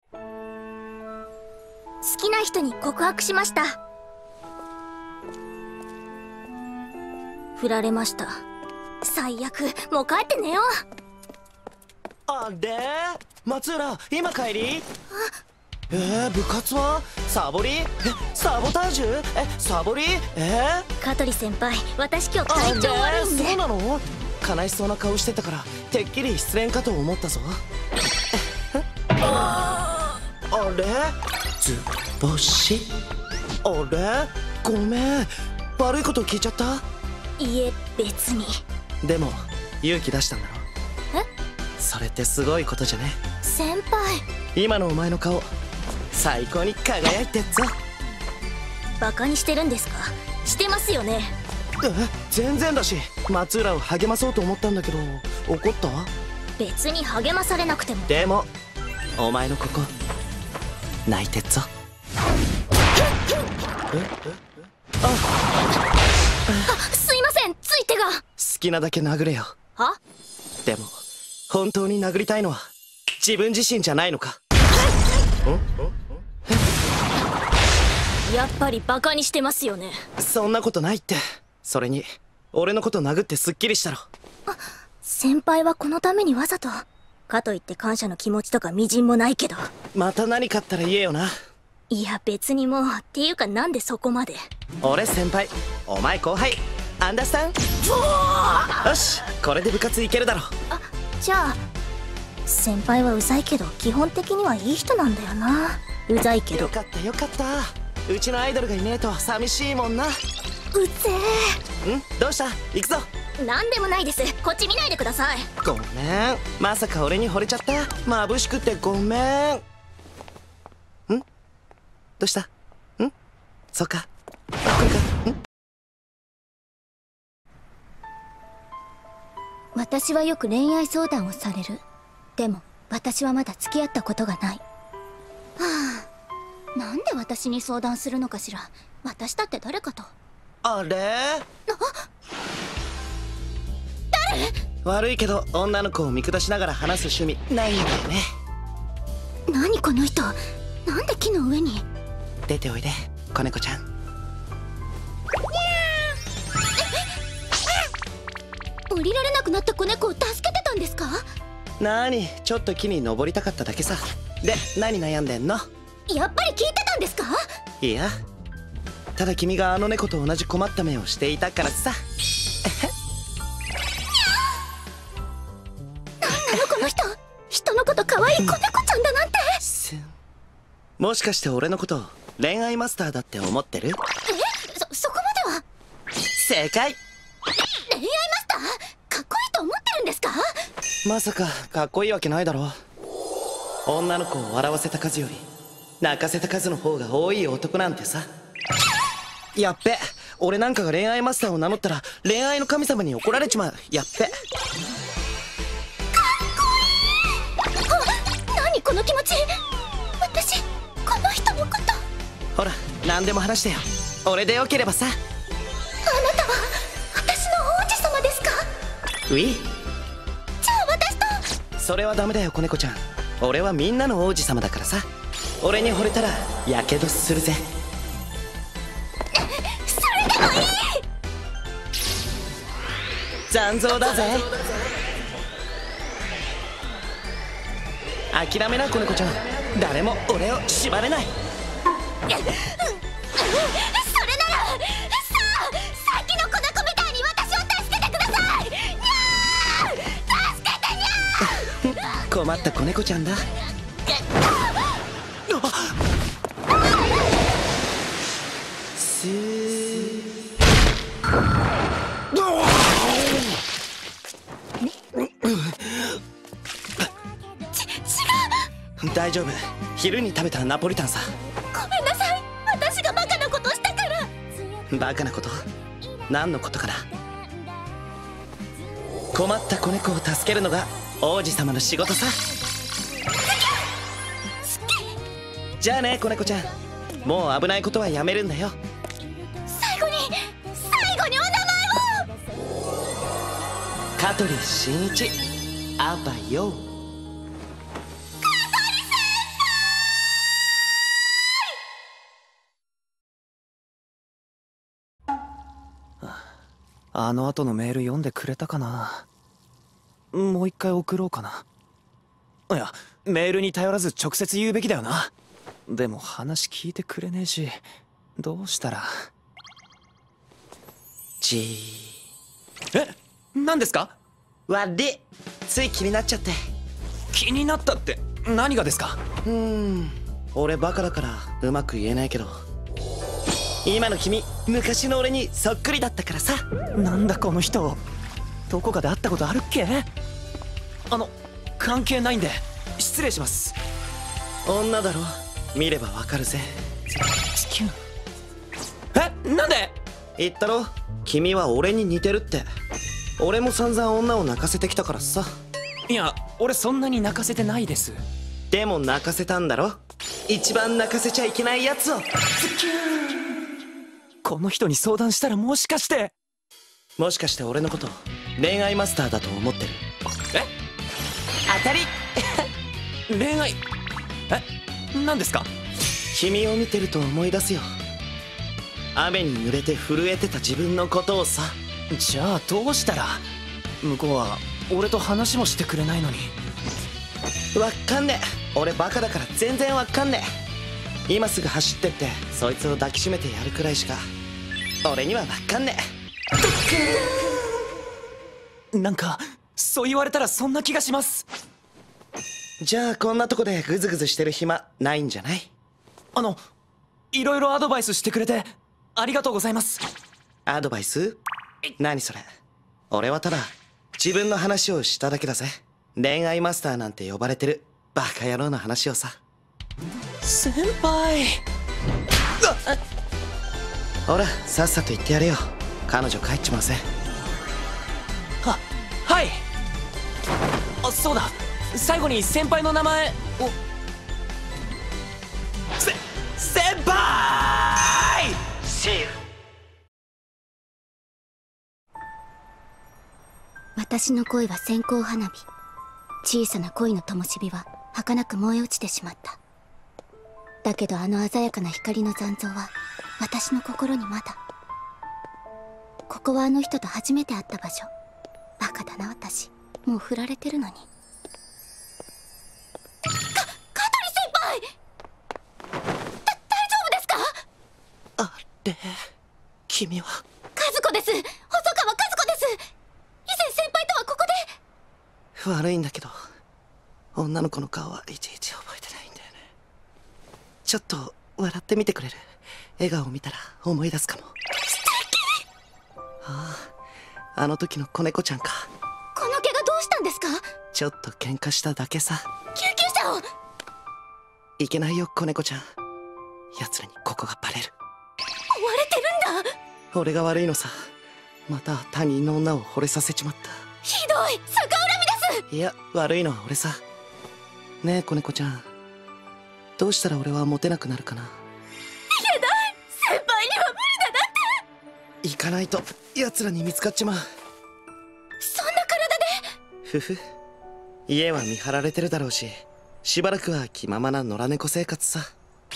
好きな人に告白しました。振られました。最悪、もう帰って寝よう。 あれ、松浦今帰り？部活はサボり？サボタージュ？サボり？ 香取先輩、私今日体調悪いんで。 そうなの？悲しそうな顔してたからてっきり失恋かと思ったぞ。あれ？図星？あれ？ごめん、悪いこと聞いちゃった？ いえ、別に。 でも勇気出したんだろ？それってすごいことじゃね？ 先輩、 今のお前の顔最高に輝いてっぞ。 バカにしてるんですか？してますよね。 全然だし、松浦を励まそうと思ったんだけど、怒った？ 別に励まされなくても。 でもお前のここ泣いてっぞ。 すいません、ついてが。 好きなだけ殴れよ。 は？ でも本当に殴りたいのは自分自身じゃないのか？ やっぱりバカにしてますよね。 そんなことないって。それに俺のこと殴ってすっきりしたろ。 先輩はこのためにわざと。かといって感謝の気持ちとかみじんもないけど。また何かあったら言えよな。 いや別にもう、っていうかなんでそこまで。 俺先輩、お前後輩、アンダースタン？よし、これで部活行けるだろ。 じゃあ先輩はうざいけど基本的にはいい人なんだよな。うざいけど。 よかったよかった。うちのアイドルがいねえと寂しいもんな。 うぜえ。 どうした？行くぞ。 なんでもないです。こっち見ないでください。 ごめん、まさか俺に惚れちゃった？眩しくてごめん。どうした？そっか、これか。 私はよく恋愛相談をされる。でも私はまだ付き合ったことがない。はあ、なんで私に相談するのかしら。私だって誰かと。 あれ？ 誰？ 悪いけど女の子を見下しながら話す趣味ないんだよね。 何この人、なんで木の上に？ 出ておいで、子猫ちゃん。 降りられなくなった子猫を助けてたんですか？ なに、ちょっと木に登りたかっただけさ。で、何悩んでんの？ やっぱり聞いてたんですか？ いや、ただ君があの猫と同じ困った目をしていたからさ。 なんなのこの人、人のこと可愛い子猫ちゃんだなんて。 もしかして俺のこと恋愛マスターだって思ってる？ そこまでは。 正解。 恋愛マスター？かっこいいと思ってるんですか？ まさかかっこいいわけないだろ。女の子を笑わせた数より泣かせた数の方が多い男なんてさ。やっべ、俺なんかが恋愛マスターを名乗ったら恋愛の神様に怒られちまう。やっべ。かっこいい。何この気持ち。私この人のこと。 ほら、何でも話してよ。俺でよければさ。 あなたは私の王子様ですか？ うい。 じゃあ私と。 それはダメだよ子猫ちゃん。俺はみんなの王子様だからさ。俺に惚れたらやけどするぜ。 それでもいい。 残像だぜ。諦めな子猫ちゃん。誰も俺を縛れない。 それなら、さあ、さっきの子猫みたいに私を助けてください。にゃー、助けてにゃー。 困った子猫ちゃんだ。大丈夫、昼に食べたナポリタンさ。 ごめんなさい、私がバカなことしたから。 バカなこと？何のことかな。困った子猫を助けるのが王子様の仕事さ。じゃあね子猫ちゃん、もう危ないことはやめるんだよ。 最後にお名前を。 香取慎一、あばよ。 香取先輩。 あの後のメール読んでくれたかな。もう一回送ろうかな。いや、メールに頼らず直接言うべきだよな。でも話聞いてくれねえし、どうしたら。え、何ですか？ 悪い、つい気になっちゃって。 気になったって何がですか？ 俺バカだからうまく言えないけど、今の君昔の俺にそっくりだったからさ。 なんだこの人、どこかで会ったことあるっけ？関係ないんで失礼します。 女だろ、見ればわかるぜ。 なんで？ 言ったろ、君は俺に似てるって。俺も散々女を泣かせてきたからさ。 いや、俺そんなに泣かせてないです。 でも泣かせたんだろ、一番泣かせちゃいけないやつを。 この人に相談したらもしかして俺のこと恋愛マスターだと思ってる？当たり恋愛？何ですか？ 君を見てると思い出すよ。雨に濡れて震えてた自分のことをさ。 じゃあどうしたら？向こうは俺と話もしてくれないのに。 わかんねえ、俺バカだから全然わかんねえ。今すぐ走ってってそいつを抱きしめてやるくらいしか俺にはわかんねえ。なんかそう言われたらそんな気がします。 じゃあこんなとこでグズグズしてる暇ないんじゃない？ いろいろアドバイスしてくれてありがとうございます。 アドバイス？何それ？俺はただ自分の話をしただけだぜ。恋愛マスターなんて呼ばれてるバカ野郎の話をさ。 先輩。 ほらさっさと言ってやれよ、彼女帰っちまうぜ。 はい。そうだ、最後に先輩の名前を。先輩！ See you。 私の恋は線香花火。小さな恋の灯火は儚く燃え落ちてしまった。だけどあの鮮やかな光の残像は私の心にまだ。ここはあの人と初めて会った場所。バカだな私、もう振られてるのに。香取先輩、大丈夫ですか？ あれ、君は？ 和子です、細川和子です。以前先輩とはここで。 悪いんだけど女の子の顔はいちいち覚えてないんだよね。ちょっと笑ってみてくれる？笑顔を見たら思い出すかも。 素敵。 あの時の子猫ちゃんか。 この毛がどうしたんですか？ ちょっと喧嘩しただけさ。 救急車を。 いけないよ子猫ちゃん、奴らにここがバレる。 追われてるんだ。 俺が悪いのさ。また他人の女を惚れさせちまった。 ひどい、逆恨みです。 いや、悪いのは俺さ。ねえ子猫ちゃん、どうしたら俺はモテなくなるかな？ いけない、先輩には無理だなんて。 行かないと奴らに見つかっちまう。 そんな体で。 ふふ、家は見張られてるだろうし、しばらくは気ままな野良猫生活さ。なら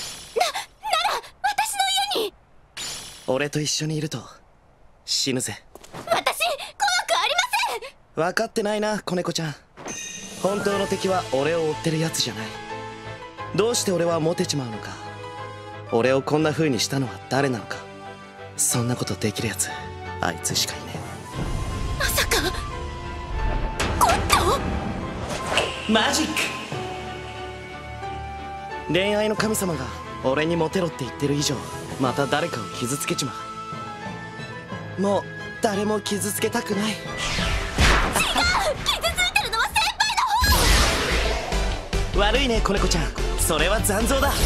私の家に。 俺と一緒にいると死ぬぜ。 私怖くありません。 分かってないな子猫ちゃん。本当の敵は俺を追ってるやつじゃない。どうして俺はモテちまうのか、俺をこんな風にしたのは誰なのか、そんなことできるやつあいつしかいねえ。まさかゴッド？ マジック。恋愛の神様が俺にモテろって言ってる以上、また誰かを傷つけちまう。もう誰も傷つけたくない。 傷ついてるのは先輩の方。 悪いね子猫ちゃん、それは残像だ。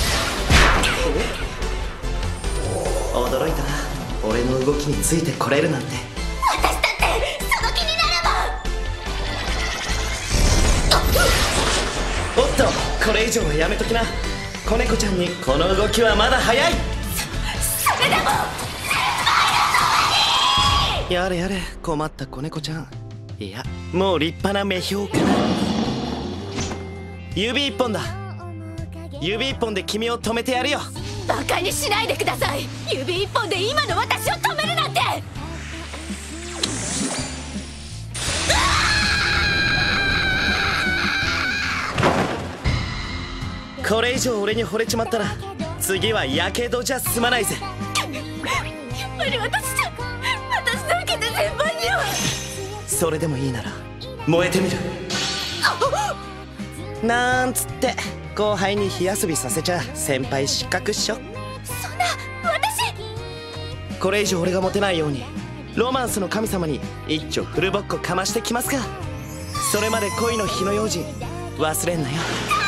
驚いたな、俺の動きについてこれるなんて。 私だってその気になれば。 おっと、これ以上はやめときな。子猫ちゃんにこの動きはまだ早い。 それでもやれやれ、困った子猫ちゃん。いや、もう立派な目標かな。指一本だ。指一本で君を止めてやるよ。 バカにしないでください。指一本で今の私を止めるなんて。 これ以上俺に惚れちまったら次はやけどじゃ済まないぜ。 やっぱり私だけで先輩には。 それでもいいなら燃えてみる。なんつって後輩に火遊びさせちゃ先輩失格っしょ。 そんな、私。 これ以上俺がモテないようにロマンスの神様に一丁フルボッコかましてきますか。それまで恋の火の用心忘れんなよ。